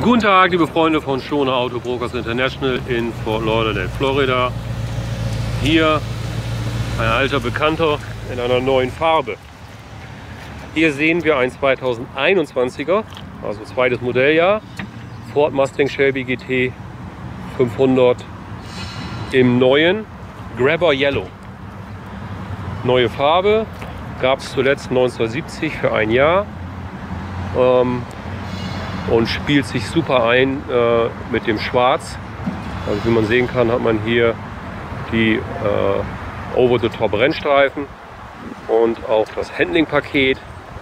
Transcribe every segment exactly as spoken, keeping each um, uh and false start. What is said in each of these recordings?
Guten Tag, liebe Freunde von Shona Auto Brokers International in Fort Lauderdale, Florida. Hier ein alter Bekannter in einer neuen Farbe. Hier sehen wir ein zweitausendeinundzwanziger, also zweites Modelljahr, Ford Mustang Shelby G T fünfhundert im neuen Grabber Yellow. Neue Farbe, gab es zuletzt neunzehnhundertsiebzig für ein Jahr. Ähm, und spielt sich super ein äh, mit dem Schwarz. Also wie man sehen kann, hat man hier die äh, Over-the-Top Rennstreifen und auch das Handling-Paket.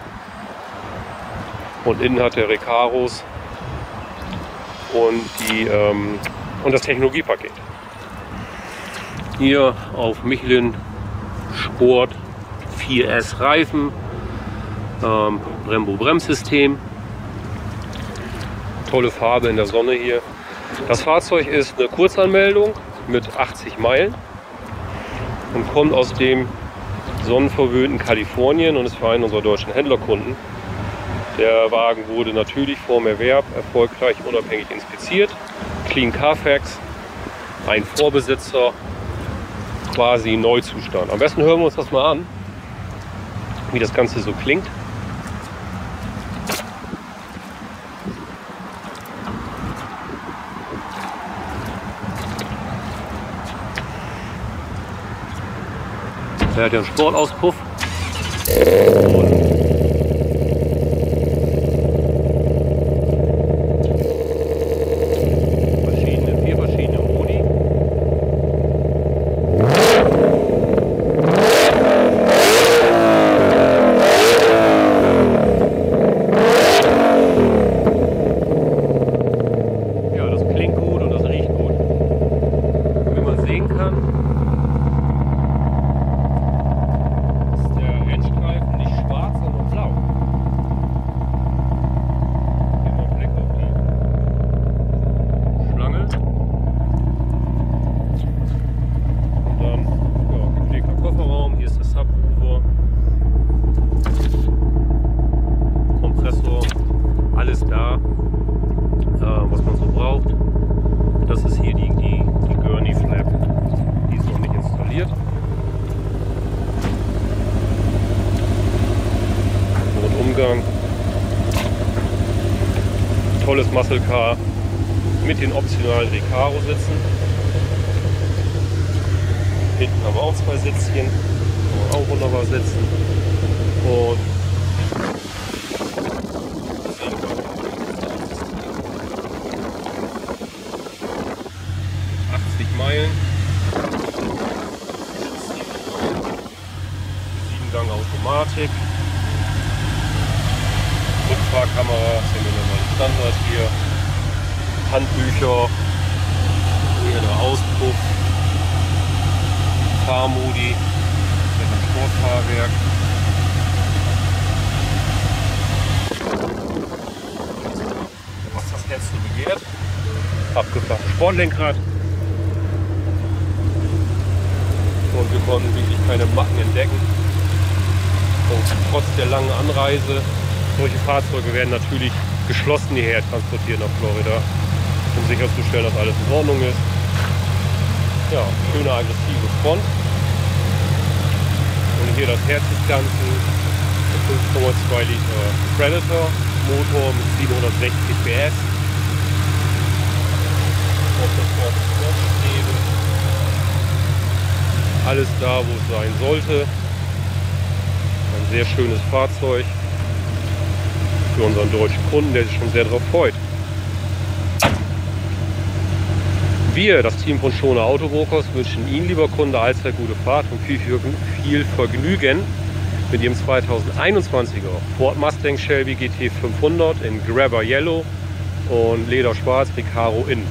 Und innen hat der Recaros und, die, ähm, und das Technologiepaket. Hier auf Michelin Sport vier S Reifen, ähm, Brembo Bremssystem. Tolle Farbe in der Sonne hier. Das Fahrzeug ist eine Kurzanmeldung mit achtzig Meilen und kommt aus dem sonnenverwöhnten Kalifornien und ist für einen unserer deutschen Händlerkunden. Der Wagen wurde natürlich vor dem Erwerb erfolgreich unabhängig inspiziert. Clean Carfax, ein Vorbesitzer, quasi Neuzustand. Am besten hören wir uns das mal an, wie das Ganze so klingt. Er hat ja einen Sportauspuff. Verschiedene, vier verschiedene Modi. Ja, das klingt gut und das riecht gut. Und wie man sehen kann, alles da, äh, was man so braucht. Das ist hier die, die, die Gurney Flap, die ist noch nicht installiert. Rundumgang, tolles Muscle Car mit den optionalen Recaro sitzen. Hinten haben wir auch zwei Sitzchen, kann man auch wunderbar sitzen. Und Meilen, sieben Gang Automatik, Rückfahrkamera, sehen wir nochmal den Standard hier, Handbücher, hier der Auspuff, Fahrmodi, mit dem Sportfahrwerk. Was das Herz so begehrt, abgeflachtes Sportlenkrad. Und wir konnten wirklich keine Macken entdecken. Und trotz der langen Anreise, solche Fahrzeuge werden natürlich geschlossen hierher transportiert nach Florida, um sicherzustellen, dass alles in Ordnung ist. Ja, schöne aggressive Front. Und hier das Herz des Ganzen, der fünf Komma zwei Liter Predator Motor mit siebenhundertsechzig P S. Auf das Vorderstreben. Alles da, wo es sein sollte. Ein sehr schönes Fahrzeug für unseren deutschen Kunden, der sich schon sehr darauf freut. Wir, das Team von Shona Auto Brokers, wünschen Ihnen, lieber Kunde, allzeit gute Fahrt und viel, viel Vergnügen mit Ihrem zweitausendeinundzwanziger Ford Mustang Shelby G T fünfhundert in Grabber Yellow und Leder Schwarz Recaro Innen.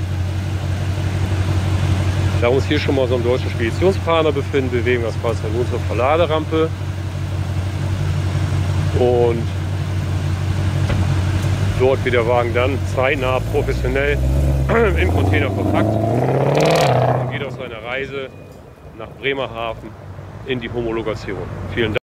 Da wir uns hier schon mal so einem deutschen Speditionspartner befinden, bewegen wir das Fahrzeug in unsere Verladerampe und dort wird der Wagen dann zeitnah professionell im Container verpackt und geht auf seine Reise nach Bremerhaven in die Homologation. Vielen Dank.